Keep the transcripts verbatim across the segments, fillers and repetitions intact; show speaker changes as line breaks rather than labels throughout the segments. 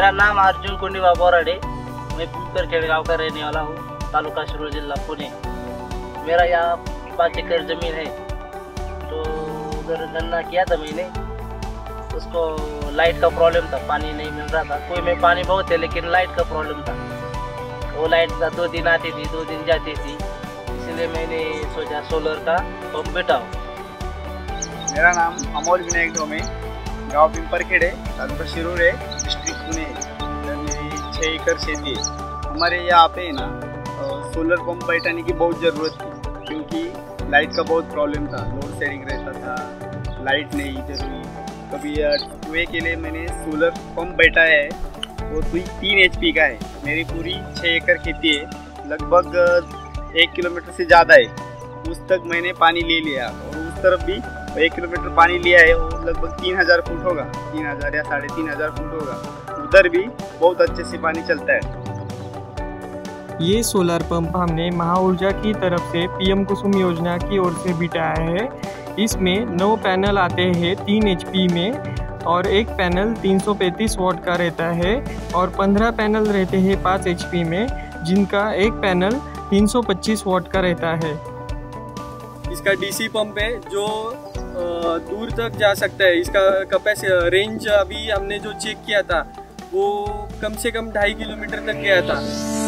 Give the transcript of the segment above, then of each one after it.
मेरा नाम अर्जुन कुंडीबा बोराडे। मैं पिंपरखेड़ गाँव का रहने वाला हूँ, तालुका शिरूर, जिला पुणे। मेरा यहाँ पाँच एकड़ ज़मीन है। तो उधर गन्ना किया था मैंने, उसको लाइट का प्रॉब्लम था, पानी नहीं मिल रहा था। कोई में पानी बहुत है लेकिन लाइट का प्रॉब्लम था। वो लाइट का दो दिन आती थी, दो दिन जाती थी, इसलिए मैंने सोचा सोलर का पंप बैठाऊँ।
मेरा नाम अमोल विनायक ढोमे, गाँव पिंपरखेड़ है, तालुका शिरूर है, डिस्ट्रिक्ट पुणे है। मेरी छः एकड़ खेती है। हमारे यहाँ पे है ना सोलर पंप बैठाने की बहुत ज़रूरत थी, क्योंकि लाइट का बहुत प्रॉब्लम था, लोड शेडिंग रहता था, लाइट नहीं इधर हुई। कभी कुएँ के लिए मैंने सोलर पंप बैठाया है, वो तीन एच पी का है। मेरी पूरी छः एकड़ खेती है, लगभग एक किलोमीटर से ज़्यादा है। उस तक मैंने पानी ले लिया और उस तरफ भी एक किलोमीटर पानी लिया है, वो लगभग तीन हज़ार फुट होगा, तीन हज़ार या साढ़े तीन हज़ार फुट होगा। उधर भी बहुत अच्छे से पानी चलता है।
ये सोलर पंप हमने महाऊर्जा की तरफ से पीएम कुसुम योजना की ओर से बिठाया है। इसमें नौ पैनल आते हैं तीन एच पी में, और एक पैनल तीन सौ पैंतीस वाट का रहता है, और पंद्रह पैनल रहते हैं पाँच एच पी में, जिनका एक पैनल तीन सौ पच्चीस वाट का रहता है।
इसका डीसी पंप है जो दूर तक जा सकता है। इसका कैपेसिटी रेंज अभी हमने जो चेक किया था वो कम से कम ढाई किलोमीटर तक गया था।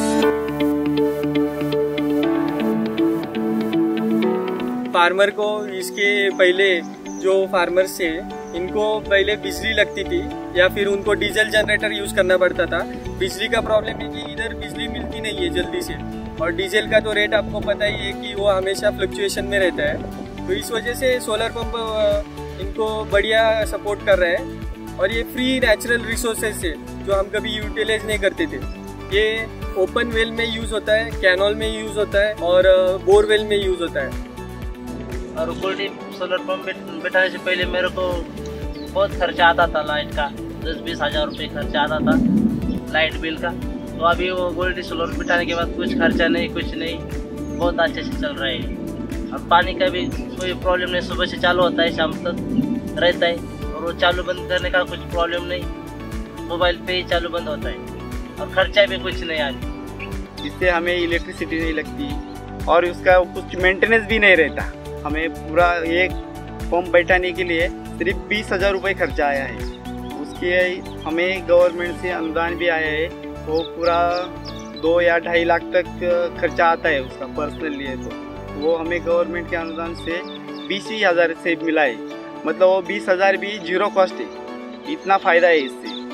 फार्मर को इसके पहले जो फार्मर्स थे इनको पहले बिजली लगती थी या फिर उनको डीजल जनरेटर यूज़ करना पड़ता था। बिजली का प्रॉब्लम है कि इधर बिजली मिलती नहीं है जल्दी से, और डीजल का तो रेट आपको पता ही है कि वो हमेशा फ्लक्चुएशन में रहता है। तो इस वजह से सोलर पंप इनको बढ़िया सपोर्ट कर रहे हैं, और ये फ्री नेचुरल रिसोर्सेज है जो हम कभी यूटिलाइज नहीं करते थे। ये ओपन वेल में यूज़ होता है, कैनल में यूज़ होता है, और बोरवेल में यूज़ होता है।
और गोल्डी सोलर पंप बैठाने से पहले मेरे को बहुत खर्चा आता था, लाइट का दस बीस हज़ार रुपये खर्चा आता था लाइट बिल का। तो अभी वो गोल्डी सोलर बैठाने के बाद कुछ खर्चा नहीं, कुछ नहीं, बहुत अच्छे से चल रहा है। और पानी का भी कोई प्रॉब्लम नहीं, सुबह से चालू होता है शाम तक रहता है, और वो चालू बंद करने का कुछ प्रॉब्लम नहीं, मोबाइल पे ही चालू बंद होता है, और खर्चा भी कुछ नहीं आता।
इससे हमें इलेक्ट्रिसिटी नहीं लगती और उसका कुछ मेंटेनेंस भी नहीं रहता। हमें पूरा एक पंप बैठाने के लिए सिर्फ बीस हज़ार रुपये खर्चा आया है। उसके हमें गवर्नमेंट से अनुदान भी आया है, वो पूरा दो या ढाई लाख तक खर्चा आता है उसका पर्सनल लिए। तो वो हमें गवर्नमेंट के अनुदान से बीस ही हज़ार से मिला है, मतलब वो बीस हज़ार भी जीरो कॉस्ट है। इतना फ़ायदा है इससे।